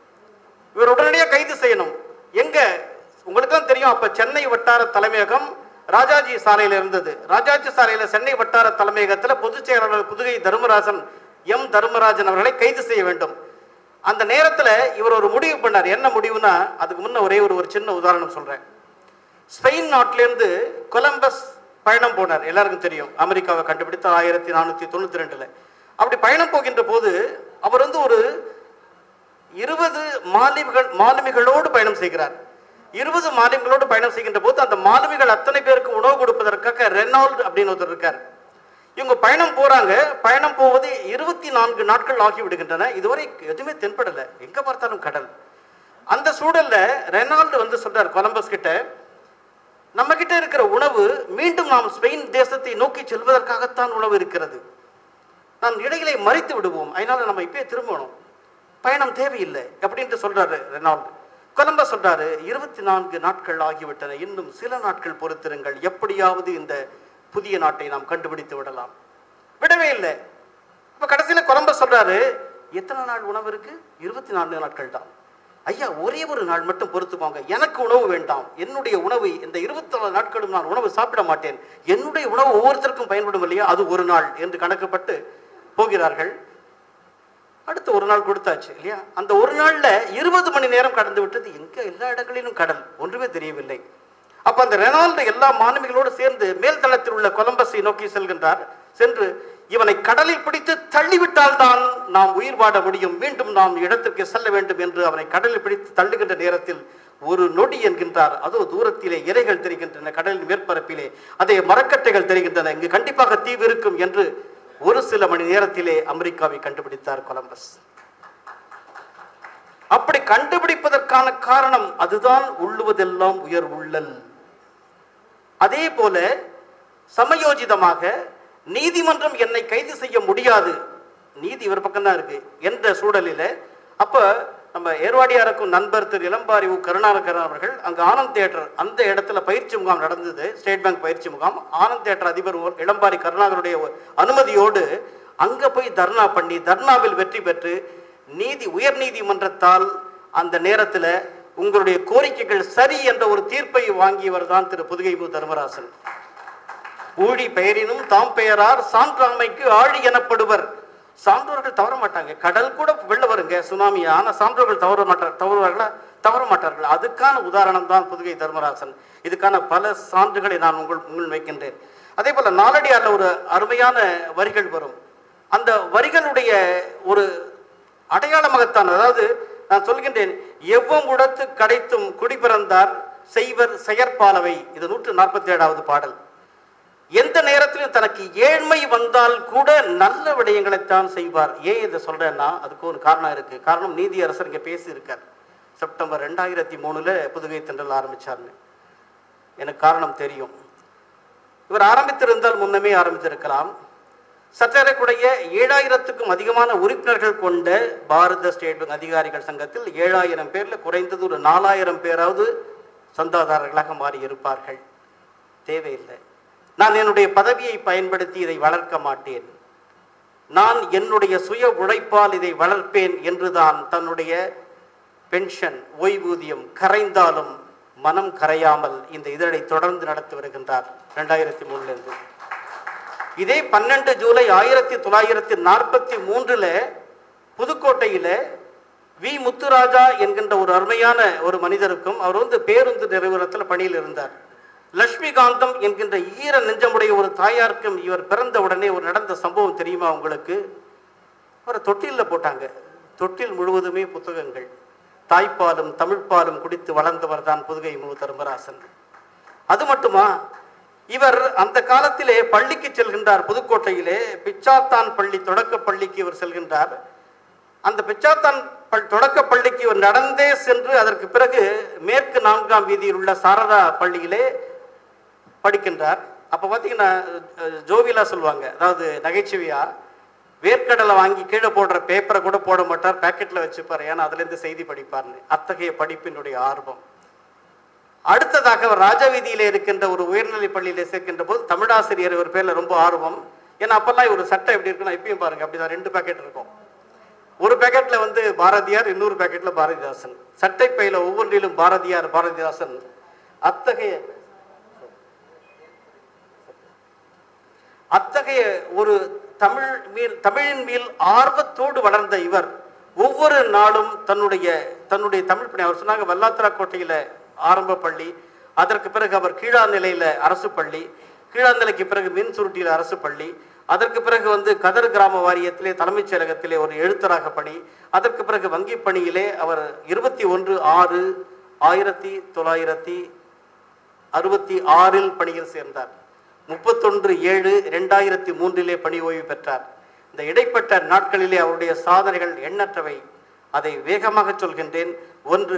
இவர் உடனடியாக கைது செய்யணும். எங்க உங்களுக்கு தான் தெரியும், அப்ப சென்னை வட்டார தலைமையகம் ராஜாஜி சாலையில இருந்தது. ராஜாஜி சாலையில சென்னை வட்டார தலைமையகத்துல பொதுச் செயலாளர் புதுகை தர்மராஜன், எம் தர்மராஜன் அவர்களை கைது செய்ய வேண்டும். அந்த நேரத்துல இவர் ஒரு முடிவு பண்ணார். என்ன முடிவுனா, அதுக்கு முன்ன ஒரே ஒரு ஒரு சின்ன உதாரணம் சொல்றேன். ஸ்பெயின் நாட்டிலிருந்து கொலம்பஸ் பயணம் போனார், எல்லாருக்கும் தெரியும். அமெரிக்காவை கண்டுபிடித்த ஆயிரத்தி நானூத்தி தொண்ணூத்தி ரெண்டுல அப்படி பயணம் போகின்ற போது அவர் வந்து ஒரு இருபது மாலுமிகள் மாலுமிகளோடு பயணம் செய்கிறார். இருபது மாலுமிகளோடு பயணம் செய்கின்ற போது அந்த மாலுமிகள் அத்தனை பேருக்கு உணவு கொடுப்பதற்காக ரெனால்டு அப்படின்னு ஒருத்தர் இருக்கார். இவங்க பயணம் போறாங்க. பயணம் போவது இருபத்தி நான்கு நாட்கள் ஆகி விடுகின்றன. இதுவரை எதுவுமே தென்படலை, எங்க பார்த்தாலும் கடல். அந்த சூழல்ல ரெனால்டு வந்து சொல்றார் கொலம்பஸ் கிட்ட, நம்ம கிட்ட இருக்கிற உணவு மீண்டும் நாம் ஸ்பெயின் தேசத்தை நோக்கி செல்வதற்காகத்தான் உணவு இருக்கிறது, நாம் இடையிலே மறித்து விடுவோம், அதனால நம்ம இப்பயே திரும்பணும், பயணம் தேவையில்லை அப்படின்ட்டு சொல்றாரு ரெனால்டு. கொலம்பஸ் சொல்றாரு, இருபத்தி நான்கு நாட்கள் ஆகிவிட்டன, இன்னும் சில நாட்கள் பொறுத்திருங்கள், எப்படியாவது இந்த புதிய நாட்டை நாம் கண்டுபிடித்து விடலாம். விடவே இல்லை. இப்ப கடைசியில கொலம்பஸ் சொல்றாரு, எத்தனை நாள் உணவு இருக்கு? இருபத்தி நான்கு நாட்கள் தான். ஐயா, ஒரே ஒரு நாள் மட்டும் பொறுத்துக்கோங்க, எனக்கு உணவு வேண்டாம், என்னுடைய உணவு இந்த இருபத்தி நாலு நாட்களும் நான் உணவு சாப்பிட மாட்டேன், என்னுடைய உணவு ஒவ்வொருத்தருக்கும் பயன்படும் இல்லையா, அது ஒரு நாள் என்று கணக்கப்பட்டு போகிறார்கள். அடுத்து ஒரு நாள் கொடுத்தாச்சு இல்லையா. அந்த ஒரு நாள்ல இருபது மணி நேரம் கடந்து விட்டது. எங்க எல்லா இடங்களிலும் கடல், ஒன்றுமே தெரியவில்லை. அப்ப அந்த ரெனால்டு எல்லா மாணவிகளோடு சேர்ந்து மேல்தளத்தில் உள்ள கொலம்பஸை நோக்கி செல்கின்றார். சென்று இவனை கடலில் பிடித்து தள்ளிவிட்டால் தான் நாம் உயிர் வாழ முடியும், மீண்டும் நாம் இடத்திற்கு செல்ல வேண்டும் என்று அவனை கடலில் பிடித்து தள்ளுகின்ற நேரத்தில் ஒரு நொடி என்கின்றார். அதோ தூரத்திலே இலைகள் தெரிகின்றன, கடலின் மேற்பரப்பிலே அதே மரக்கட்டைகள் தெரிகின்றன, இங்கு கண்டிப்பாக தீவு இருக்கும் என்று ஒரு சில மணி நேரத்திலே அமெரிக்காவை கண்டுபிடித்தார் கொலம்பஸ். அப்படி கண்டுபிடிப்பதற்கான காரணம் அதுதான், உள்ளுவதெல்லாம் உயர் உள்ளல். அதே போல சமயோஜிதமாக நீதிமன்றம் என்னை கைது செய்ய முடியாது, நீதி இவர் பக்கம் தான் இருக்கு என்ற சூழலில் அப்ப நம்ம ஏர்வாடியாருக்கும் நண்பர் திரு இளம்பாரி உ கருணாகரன் அவர்கள் அங்கு ஆனந்த் தியேட்டர், அந்த இடத்துல பயிற்சி முகாம் நடந்தது, ஸ்டேட் பேங்க் பயிற்சி முகாம். ஆனந்த் தியேட்டர் அதிபர் இளம்பாரி கருணாகருடைய அனுமதியோடு அங்க போய் தர்ணா பண்ணி, தர்ணாவில் வெற்றி பெற்று நீதி உயர் நீதிமன்றத்தால் அந்த நேரத்தில் உங்களுடைய கோரிக்கைகள் சரி என்ற ஒரு தீர்ப்பை வாங்கியவர் தான் திரு புதுகை மு தர்மராசன். ஊழி பெயரினும் தாம் பெயரார் சான்றாமைக்கு ஆழி எனப்படுவர். சான்றோர்கள் தவற மாட்டாங்க. கடல் கூட வெள்ள வருங்க சுனாமி, ஆனால் சான்றோர்கள் தவற மாட்டார் தவறுவார்களா? தவற மாட்டார்கள். அதுக்கான உதாரணம் தான் புதுகை தர்மராசன். இதுக்கான பல சான்றுகளை நான் உங்கள் முன் வைக்கின்றேன். அதே போல நாலடியார்ல ஒரு அருமையான வரிகள் வரும். அந்த வரிகளுடைய ஒரு அடையாளமாகத்தான், அதாவது நான் சொல்கின்றேன், எவ்வம் உடத்து கடைத்தும் குடிபிறந்தார் செய்வர் செயற்பாலவை. இது நூற்று நாற்பத்தி ஏழாவது பாடல். எந்த நேரத்திலும் தனக்கு ஏழ்மை வந்தால் கூட நல்ல விடயங்களைத்தான் செய்வார். ஏன் இதை சொல்றேன்னா அதுக்கு ஒரு காரணம் இருக்கு. காரணம் நீதியரசர் இங்க பேசி இருக்கார். செப்டம்பர் ரெண்டாயிரத்தி மூணுல புதுகை தென்றல் ஆரம்பிச்சார்னு எனக்கு காரணம் தெரியும். இவர் ஆரம்பித்திருந்தால் முன்னமே ஆரம்பித்திருக்கலாம். சற்றேறக்குடைய ஏழாயிரத்துக்கும் அதிகமான உறுப்பினர்கள் கொண்ட பாரத ஸ்டேட் வங்கி அதிகாரிகள் சங்கத்தில் ஏழாயிரம் பேர்ல குறைந்தது ஒரு நாலாயிரம் பேராவது சந்தாதாரர்களாக மாறி இருப்பார்கள். தேவையில்லை. நான் என்னுடைய பதவியை பயன்படுத்தி இதை வளர்க்க மாட்டேன், நான் என்னுடைய சுய உழைப்பால் இதை வளர்ப்பேன் என்றுதான் தன்னுடைய பென்ஷன் ஓய்வூதியம் கரைந்தாலும் மனம் கரையாமல் இந்த இதழை தொடர்ந்து நடத்தி வருகின்றார். ரெண்டாயிரத்தி மூணுல இருந்து இதே பன்னெண்டு ஜூலை ஆயிரத்தி தொள்ளாயிரத்தி நாற்பத்தி மூன்றுல புதுக்கோட்டையில வி முத்துராஜா என்கின்ற ஒரு அருமையான ஒரு மனிதருக்கும், அவர் வந்து பேருந்து நிறுவனத்தில் பணியில் இருந்தார். லட்சுமிகாந்தம் என்கின்ற ஈர நெஞ்சமுடைய ஒரு தாயாருக்கும் இவர் பிறந்த உடனே ஒரு நடந்த சம்பவம் தெரியுமா உங்களுக்கு? அவரை தொட்டிலில் போட்டாங்க. தொட்டில் முழுவதுமே புத்தகங்கள். தாய்ப்பாலும் தமிழ்ப்பாலும் குடித்து வளர்ந்தவர் தான் புதுகை மு தர்மராசன். அது மட்டுமா, இவர் அந்த காலத்திலே பள்ளிக்கு செல்கின்றார். புதுக்கோட்டையிலே பிச்சாத்தான் பள்ளி தொடக்க பள்ளிக்கு இவர் செல்கின்றார். அந்த பிச்சாத்தான் தொடக்க பள்ளிக்கு இவர் நடந்தே சென்று அதற்கு பிறகு மேற்கு நான்காம் வீதியில் உள்ள சாரதா பள்ளியிலே படிக்கின்றார். அப்போ பார்த்தீங்கன்னா ஜோவிலா சொல்லுவாங்க, அதாவது நகைச்சுவையா, வேர்க்கடலை வாங்கி கீழே போடுற பேப்பரை கூட போட மாட்டார், பேக்கெட்டில் வச்சுப்பார். ஏன்னா அதுலேருந்து செய்தி படிப்பார்னு. அத்தகைய படிப்பினுடைய ஆர்வம். அடுத்ததாக அவர் ராஜவீதியிலே இருக்கின்ற ஒரு உயர்நிலை பள்ளியிலே சேர்க்கின்ற போது தமிழாசிரியர் ஒரு பேரில் ரொம்ப ஆர்வம். ஏன்னா அப்பெல்லாம் ஒரு சட்டை எப்படி இருக்குன்னா இப்பயும் பாருங்க, அப்படிதான் ரெண்டு பேக்கெட் இருக்கும். ஒரு பேக்கெட்ல வந்து பாரதியார், இன்னொரு பேக்கெட்ல பாரதிதாசன். சட்டை பையில ஒவ்வொன்றிலும் பாரதியார் பாரதிதாசன். அத்தகைய அத்தகைய ஒரு தமிழ் மீல் தமிழின் மேல் ஆர்வத்தோடு வளர்ந்த இவர் ஒவ்வொரு நாளும் தன்னுடைய தன்னுடைய தமிழ் பணி, அவர் சொன்னாங்க வல்லாத்தரா கோட்டையில ஆரம்ப பள்ளி, அதற்கு பிறகு அவர் கீழா நிலையில அரசு பள்ளி, கீழா நிலைக்கு பிறகு மின் சுருட்டியில் அரசு பள்ளி, அதற்கு பிறகு வந்து கதர் கிராம வாரியத்திலே தலைமைச் செயலகத்திலே ஒரு எழுத்தராக பணி, அதற்கு பிறகு வங்கி பணியிலே அவர் இருபத்தி ஒன்று ஆறு ஆயிரத்தி தொள்ளாயிரத்தி அறுபத்தி ஆறில் பணியில் சேர்ந்தார். முப்பத்தொன்று ஏழு ரெண்டாயிரத்தி மூன்றிலே பணி ஓய்வு பெற்றார். இந்த இடைப்பட்ட நாட்களிலே அவருடைய சாதனைகள் எண்ணற்றவை. அதை வேகமாக சொல்கின்றேன். ஒன்று,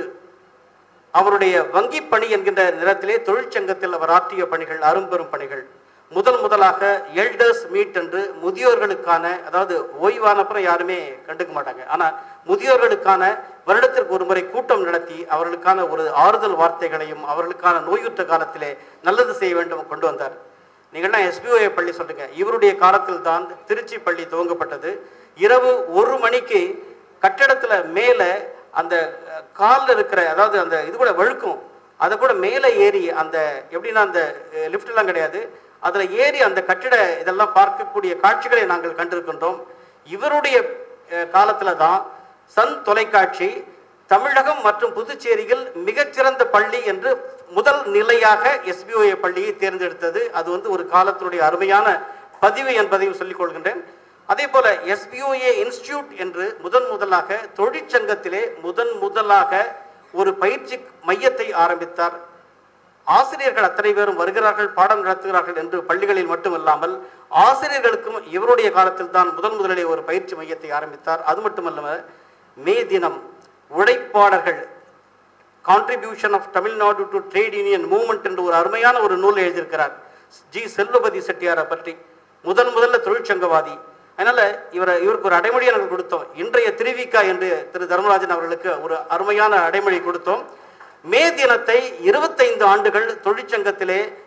அவருடைய வங்கி பணி என்கின்ற நிலத்திலே தொழிற்சங்கத்தில் அவர் ஆற்றிய பணிகள் அரும்பெரும் பணிகள். முதல் முதலாக எல்டர்ஸ் மீட் என்று முதியோர்களுக்கான, அதாவது ஓய்வானப்புறம் யாருமே கண்டுக்க மாட்டாங்க, ஆனால் முதியோர்களுக்கான வருடத்திற்கு ஒரு முறை கூட்டம் நடத்தி அவர்களுக்கான ஒரு ஆறுதல் வார்த்தைகளையும் அவர்களுக்கான நோயுற்ற காலத்திலே நல்லது செய்ய வேண்டும் கொண்டு வந்தார். நீங்கள்லாம் எஸ்பிஓஏ பள்ளி சொல்லுங்க. இவருடைய காலத்தில் தான் திருச்சி பள்ளி துவங்கப்பட்டது. இரவு ஒரு மணிக்கு கட்டடத்தில் மேலே அந்த காலில் இருக்கிற, அதாவது அந்த இது கூட வழுக்கும், அதை கூட மேலே ஏறி, அந்த எப்படின்னா அந்த லிஃப்ட்லாம் கிடையாது, அதில் ஏறி அந்த கட்டிட இதெல்லாம் பார்க்கக்கூடிய காட்சிகளை நாங்கள் கண்டிருக்கின்றோம். இவருடைய காலத்தில் தான் சன் தொலைக்காட்சி தமிழகம் மற்றும் புதுச்சேரியில் மிகச்சிறந்த பள்ளி என்று முதல் நிலையாக எஸ்பிஓஏ பள்ளியை தேர்ந்தெடுத்தது. அது வந்து ஒரு காலத்தினுடைய அருமையான பதிவு என்பதையும் சொல்லிக் கொள்கின்றேன். அதே போல எஸ்பிஓஏ இன்ஸ்டிடியூட் என்று முதன் முதலாக தொழிற்சங்கத்திலே முதன் முதலாக ஒரு பயிற்சி மையத்தை ஆரம்பித்தார். ஆசிரியர்கள் அத்தனை பேரும் வருகிறார்கள், பாடம் நடத்துகிறார்கள் என்று பள்ளிகளில் மட்டுமல்லாமல் ஆசிரியர்களுக்கும் இவருடைய காலத்தில் தான் முதன் முதலிலே ஒரு பயிற்சி மையத்தை ஆரம்பித்தார். அது மட்டுமல்லாமல் மே தினம் உழைப்பாளர்கள் contribution of Tamil Nadu to trade union movement என்று ஒரு அருமையான ஒரு நூல் எழுதியிருக்கிறார். ஜி செல்வபதி செட்டியாரை பற்றி. முதன் முதல்ல தொழிற்சங்கவாதி. அதனால இவரை இவருக்கு ஒரு அடைமொழியை நாங்கள் கொடுத்தோம். இன்றைய திருவிக்கா என்று திரு தர்மராஜன் அவர்களுக்கு ஒரு அருமையான அடைமொழி கொடுத்தோம். மே தினத்தை இருபத்தைந்து ஆண்டுகள் தொழிற்சங்கத்திலே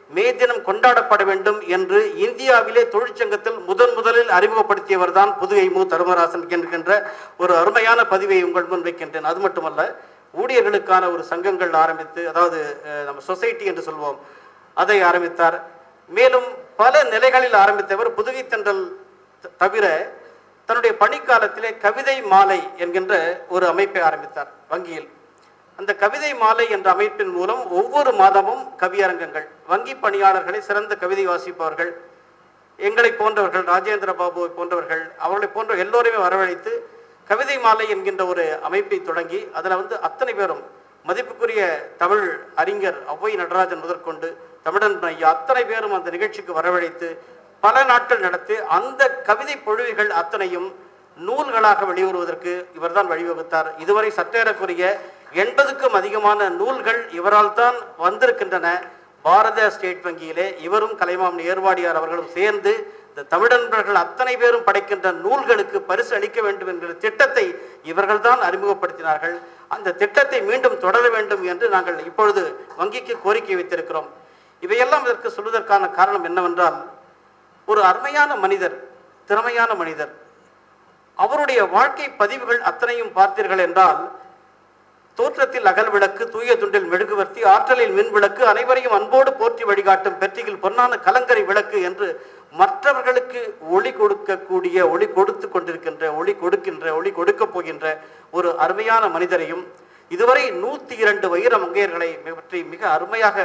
மே தினம் கொண்டாடப்பட வேண்டும் என்று இந்தியாவிலே தொழிற்சங்கத்தில் முதன் முதலில் அறிமுகப்படுத்தியவர் தான் புதுகை மு தர்மராசன் என்கின்ற ஒரு அருமையான பதிவை உங்கள் முன் வைக்கின்றேன். அது மட்டுமல்ல, ஊழியர்களுக்கான ஒரு சங்கங்கள் ஆரம்பித்து, அதாவது நம்ம சொசைட்டி என்று சொல்வோம், அதை ஆரம்பித்தார். மேலும் பல நிலைகளில் ஆரம்பித்தவர். புதுகை தென்றல் தவிர தன்னுடைய பணிக்காலத்திலே கவிதை மாலை என்கின்ற ஒரு அமைப்பை ஆரம்பித்தார் வங்கியில். அந்த கவிதை மாலை என்ற அமைப்பின் மூலம் ஒவ்வொரு மாதமும் கவியரங்கங்கள், வங்கி பணியாளர்களை, சிறந்த கவிதை வாசிப்பவர்கள், எங்களை போன்றவர்கள், ராஜேந்திர பாபுவை போன்றவர்கள், அவர்களை போன்ற எல்லோரையுமே வரவழைத்து கவிதை மாலை என்கின்ற ஒரு அமைப்பை தொடங்கி அதில் வந்து அத்தனை பேரும் மதிப்புக்குரிய தமிழ் அறிஞர் ஔவை நடராஜன் முதற்கொண்டு தமிழன் ஐயா அத்தனை பேரும் அந்த நிகழ்ச்சிக்கு வரவழைத்து பல நாட்கள் நடத்தி அந்த கவிதை பொழிவுகள் அத்தனையும் நூல்களாக வெளிவருவதற்கு இவர்தான் வழிவகுத்தார். இதுவரை சற்றேறக்குரிய எண்பதுக்கும் அதிகமான நூல்கள் இவரால் தான் வந்திருக்கின்றன. பாரத ஸ்டேட் வங்கியிலே இவரும் கலைமாமணி ஏர்வாடியார் அவர்களும் சேர்ந்து இந்த தமிழன்பர்கள் அத்தனை பேரும் படைக்கின்ற நூல்களுக்கு பரிசு அளிக்க வேண்டும் என்கிற திட்டத்தை இவர்கள் தான் அறிமுகப்படுத்தினார்கள். அந்த திட்டத்தை மீண்டும் தொடர வேண்டும் என்று நாங்கள் இப்பொழுது வங்கிக்கு கோரிக்கை வைத்திருக்கிறோம். இவையெல்லாம் இதற்கு சொல்வதற்கான காரணம் என்னவென்றால், ஒரு அருமையான மனிதர், திறமையான மனிதர், அவருடைய வாழ்க்கை பதிவுகள் அத்தனையும் பார்த்தீர்கள் என்றால், தோற்றத்தில் அகல் விளக்கு, தூய துண்டில் மெழுகுவர்த்தி, ஆற்றலில் மின் விளக்கு, அனைவரையும் அன்போடு போற்றி வழிகாட்டும் பெற்றியில் பொன்னான கலங்கரை விளக்கு என்று மற்றவர்களுக்கு ஒளி கொடுக்கக்கூடிய, ஒளி கொடுத்து கொண்டிருக்கின்ற, ஒளி கொடுக்கின்ற, ஒளி கொடுக்க போகின்ற ஒரு அருமையான மனிதரையும், இதுவரை நூத்தி இரண்டு வைர மங்கையர்களை பற்றி மிக அருமையாக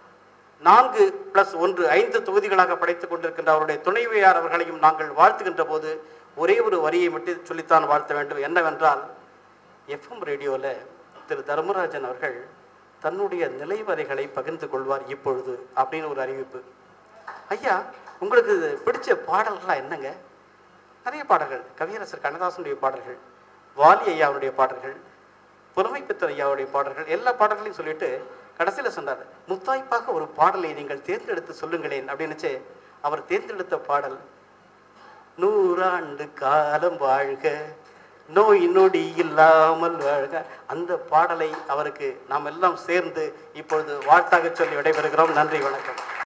நான்கு பிளஸ் ஒன்று ஐந்து தொகுதிகளாக படைத்துக் கொண்டிருக்கின்ற அவருடைய துணைவியார் அவர்களையும் நாங்கள் வாழ்த்துகின்ற போது ஒரே ஒரு வரியை மட்டும் சொல்லித்தான் வாழ்த்த வேண்டும். என்னவென்றால், எஃப்எம் ரேடியோவில் திரு தர்மராஜன் அவர்கள் தன்னுடைய நிலைவரைகளை பகிர்ந்து கொள்வார் இப்பொழுது அப்படின்னு ஒரு அறிவிப்பு. ஐயா, உங்களுக்கு பிடிச்ச பாடல்கள்லாம் என்னங்க? நிறைய பாடல்கள், கவியரசர் கண்ணதாசனுடைய பாடல்கள், வாலி ஐயாவுடைய பாடல்கள், புலமைப்பித்தன் ஐயாவுடைய பாடல்கள், எல்லா பாடல்களையும் சொல்லிட்டு கடைசியில் சொன்னார், முத்தாய்ப்பாக ஒரு பாடலை நீங்கள் தேர்ந்தெடுத்து சொல்லுங்களேன் அப்படின்னுச்சு. அவர் தேர்ந்தெடுத்த பாடல் நூறாண்டு காலம் வாழ்க, நோய் நொடி இல்லாமல் வாழ்க. அந்த பாடலை அவருக்கு நாம் எல்லாம் சேர்ந்து இப்பொழுது வாழ்த்தாக சொல்லி விடைபெறுகிறோம். நன்றி, வணக்கம்.